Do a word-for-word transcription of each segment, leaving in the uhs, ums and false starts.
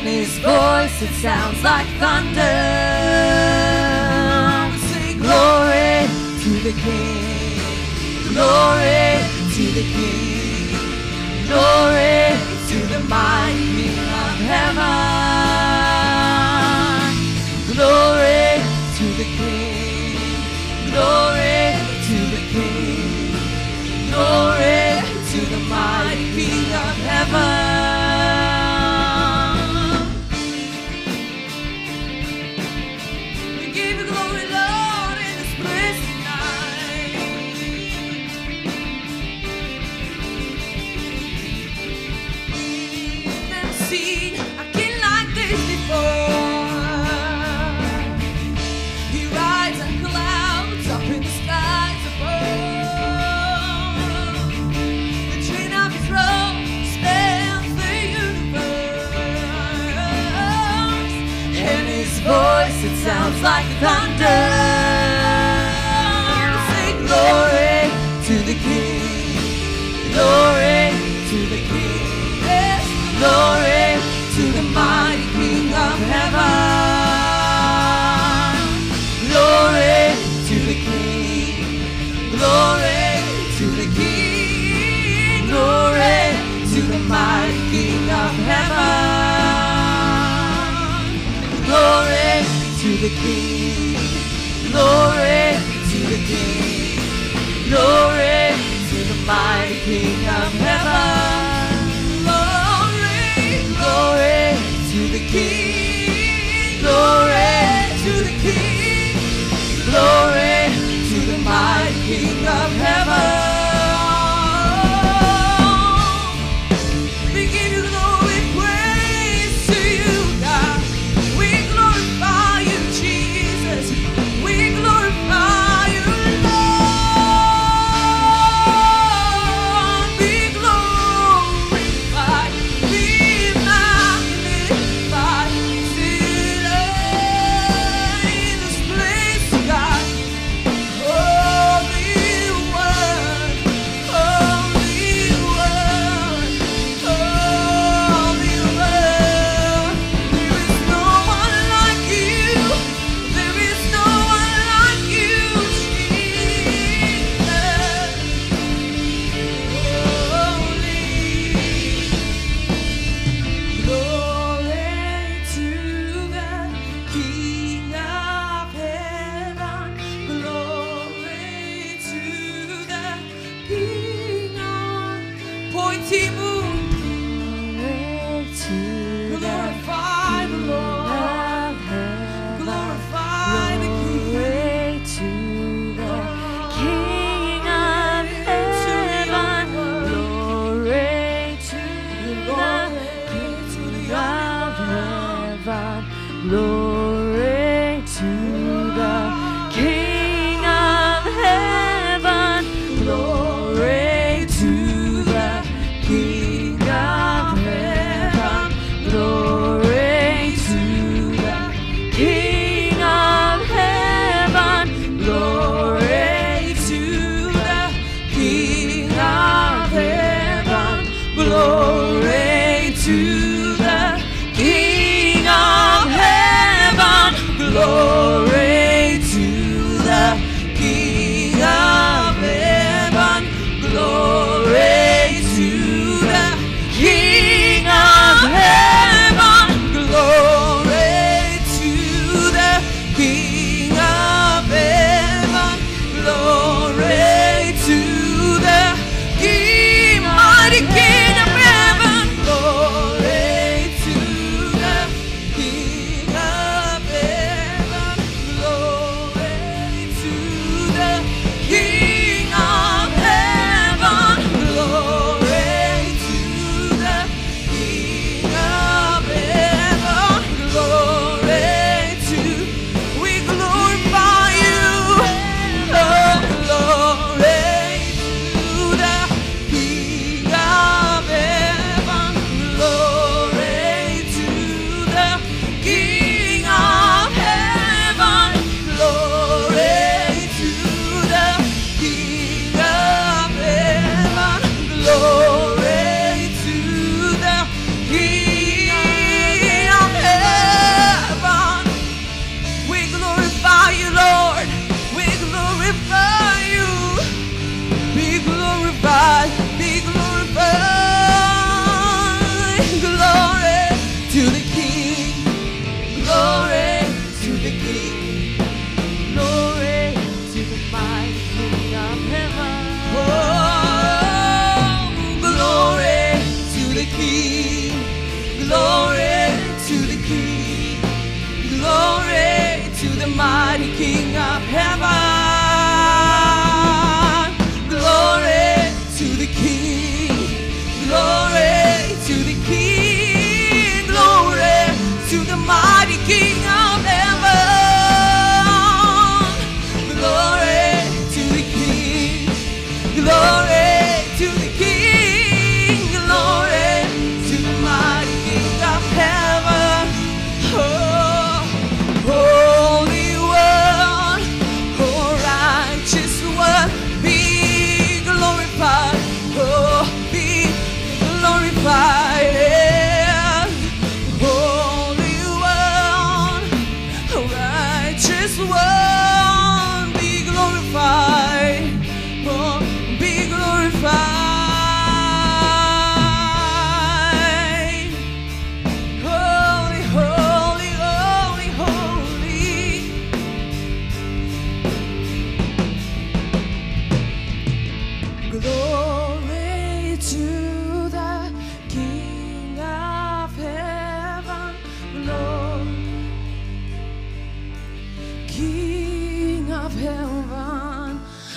and his voice, it sounds like thunder. We sing glory to the King, glory to the King, glory to the mighty King of heaven. Glory to the King, glory to the King, glory to the mighty King of heaven. We give you glory, Lord, in this place tonight. Never seen a king like this before. He rides on clouds up in the skies above. The train of his robe spans the universe, and his voice, it sounds like thunder. Say glory to the King, glory to the King, yes, glory to the mighty King of heaven. Glory to the King, glory to the King, glory to the mighty King of heaven. Glory to the King, glory to the King, glory to the mighty King of heaven. Glory, glory to the King, glory to the King, glory to the mighty King of heaven. We give you glory, praise to you, God. We glorify you, Jesus. We glorify you, Lord. Be glorified, be magnified today in this place, God. Holy One, Holy One, Holy One. There is no one like you. There is no one like you, Jesus. Holy. Glory to the King of heaven. Glory to the King of Poitimu. Glorify the Lord. Glorify the King. Glory to the King of heaven, glory to the King of heaven, glory to the King of heaven, glory to the King of heaven, glory to the King of heaven. to the King. Glory to the King. Glory to the mighty King of heaven. Oh, glory to the King. Glory to the King. Glory to the mighty King of heaven. Glory to the King. Glory to the King. Glory to the mighty King of heaven. Glory to the King. Glory to the King. Glory to the mighty King of heaven. Oh, Holy One, oh righteous One, be glorified. Oh, be glorified. Holy One, oh righteous One, be glorified. Oh, be glorified. Holy, holy, holy, holy. Glory to the King of heaven. Glory, King of heaven.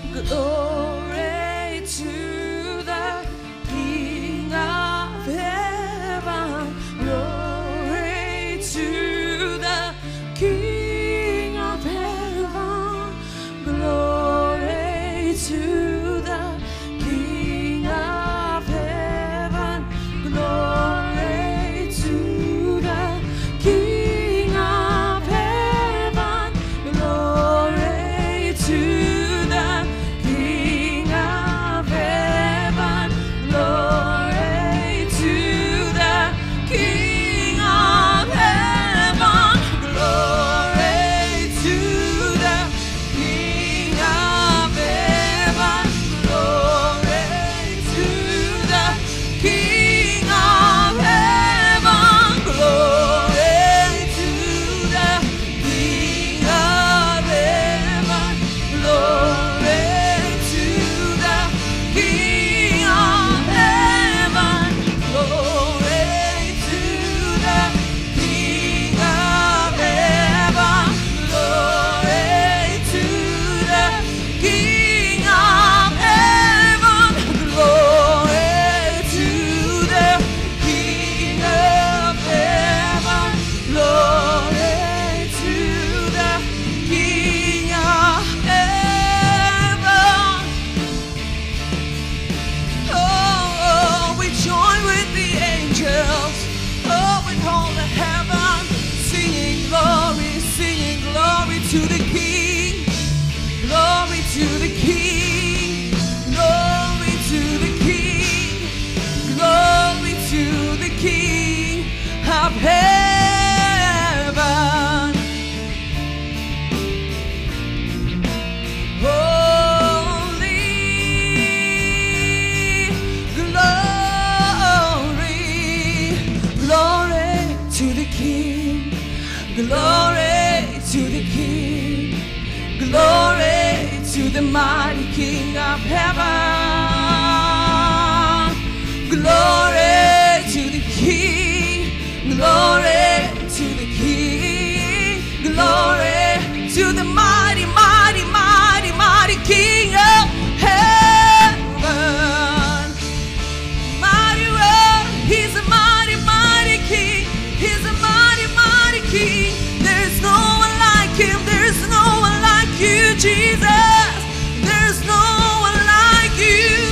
Glory to the King of heaven. Glory to the King of heaven. Glory to the King of heaven. Glory to the King of heaven. Glory to the King of heaven. Glory to the King of heaven. Glory to the King of heaven. Glory to the King of heaven. Glory to the King of heaven. Glory to the King of heaven. Glory to the King of heaven. Glory to the King of heaven. Glory to the King of heaven. Glory to the King of heaven. Oh, we join with the angels, oh, with all the heaven, singing glory, singing glory to the King, glory to the King, glory to the King, glory to the King of heaven. Holy glory, glory to the King, glory to the King, glory to the mighty King of heaven. Glory to the King, glory to the King, glory to the mighty, mighty, mighty, mighty King of heaven. Mighty one, he's a mighty, mighty King. He's a mighty, mighty King. There's no one like him. There's no one like you, Jesus. There's no one like you.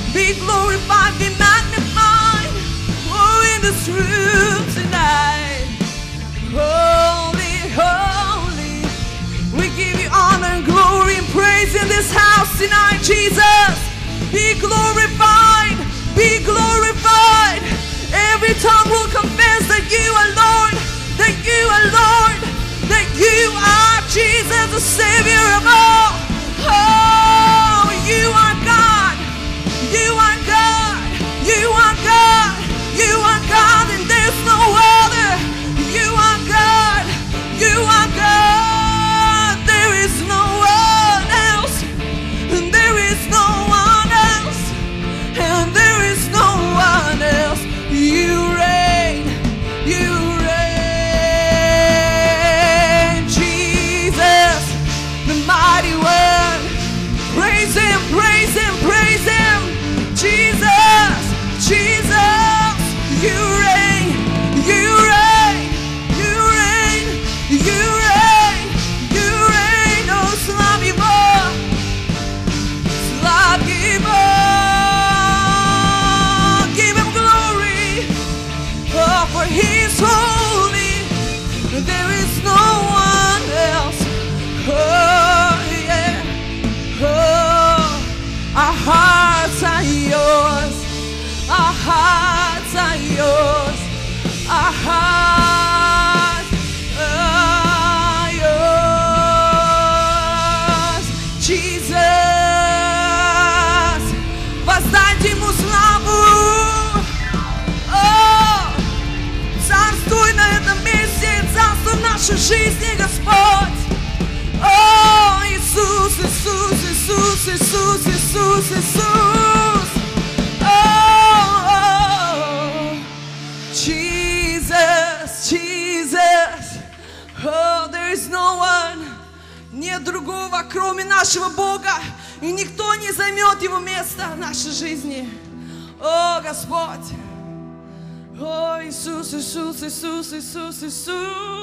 Be glorified, be magnified. Oh, in this room tonight. Holy, holy. We give you honor and glory and praise in this house tonight, Jesus. Be glorified, be glorified. Every tongue will confess that you are Lord, that you are Lord, that you are Jesus, the Savior of all. Oh, you are God, you are God, you are God, you are God, and there's no other. You are God, you are God, there is no one else, and there is no one else, and there is no one else. You reign, you reign, Jesus, the mighty one. Praise him, praise him, praise him. Jesus, Jesus, you reign, you reign, you reign, you reign, you reign. Oh, Slavivo, Slavivo. Give him glory, oh, for he's holy. There is no one else. Oh, yeah. Oh, our hearts are yours. Our hearts are yours. Our hearts are yours. Jesus, воздайте ему славу. О, царствуй на этом месте, царствуй в нашей жизни, Господь. О, Иисус, Иисус, Иисус, Иисус, Иисус, Иисус. Oh, Jesus, Jesus. Oh, there is no one. Нет другого, кроме нашего Бога. И никто не займет его место в нашей жизни. О, Господь. О, Иисус, Иисус, Иисус, Иисус, Иисус.